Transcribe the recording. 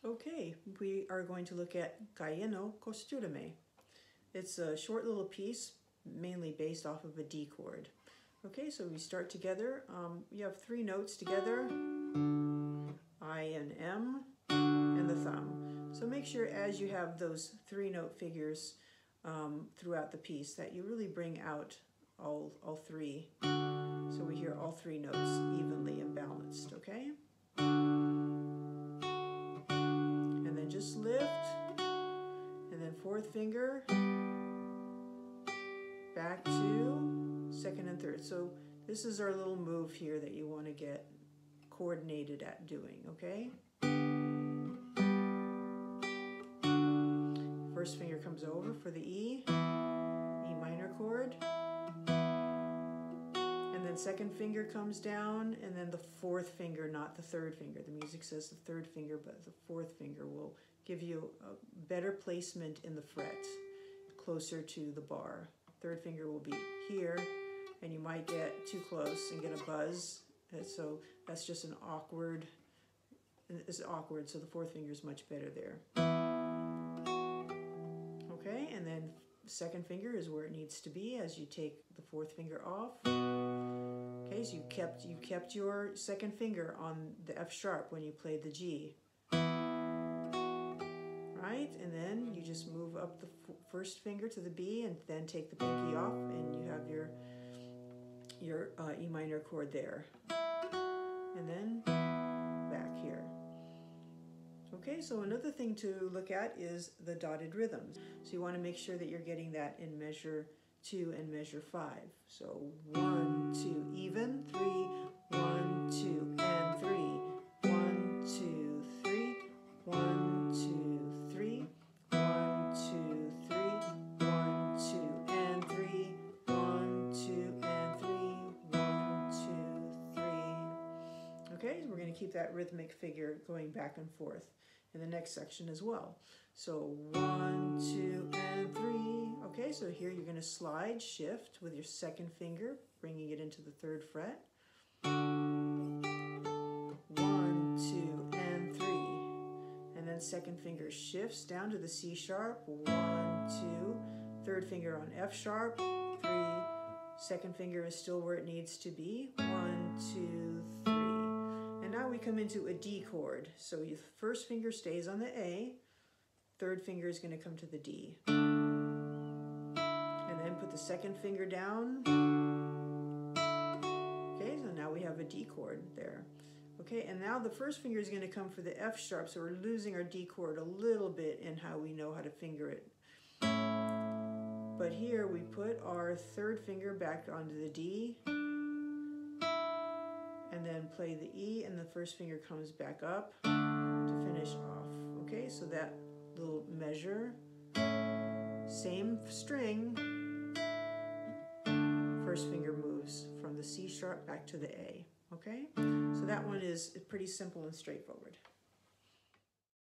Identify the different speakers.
Speaker 1: Okay, we are going to look at Calleno Couture Me. It's a short little piece, mainly based off of a D chord. Okay, so we start together. You have three notes together, I and M, and the thumb. So make sure as you have those three note figures throughout the piece that you really bring out all three. So we hear all three notes evenly and balanced, okay? And then just lift, and then fourth finger, back to second and third. So this is our little move here that you want to get coordinated at doing, okay? First finger comes over for the E minor chord. And then second finger comes down, and then the fourth finger, not the third finger. The music says the third finger, but the fourth finger will give you a better placement in the fret, closer to the bar. Third finger will be here, and you might get too close and get a buzz. And so that's just an awkward, it's awkward, so the fourth finger is much better there. Okay, and then second finger is where it needs to be as you take the fourth finger off. Okay, so you kept your second finger on the F sharp when you played the G. Right, and then you just move up the first finger to the B and then take the pinky off, and you have your E minor chord there. And then back here. Okay, so another thing to look at is the dotted rhythms. So you want to make sure that you're getting that in measure 2 and measure 5. So 1, 2, even, 3, 1, 2, and 3. 1, 2, 3, 1, 2, 3, 1, 2, 3, 1, 2, and 3, 1, 2, and 3, 1, 2, 3. Okay, we're going to keep that rhythmic figure going back and forth in the next section as well. So 1, 2, and 3. Okay, so here you're going to slide, shift with your second finger, bringing it into the third fret. 1, 2, and 3. And then second finger shifts down to the C sharp. 1, 2. Third finger on F sharp. 3. Second finger is still where it needs to be. 1, 2, 3. And now we come into a D chord. So your first finger stays on the A. Third finger is going to come to the D. And then put the second finger down. Okay, so now we have a D chord there. Okay, and now the first finger is going to come for the F sharp, so we're losing our D chord a little bit in how we know how to finger it. But here we put our third finger back onto the D, and then play the E, and the first finger comes back up to finish off. Okay, so that little measure, same string, first finger moves from the C sharp back to the A. Okay, so that one is pretty simple and straightforward.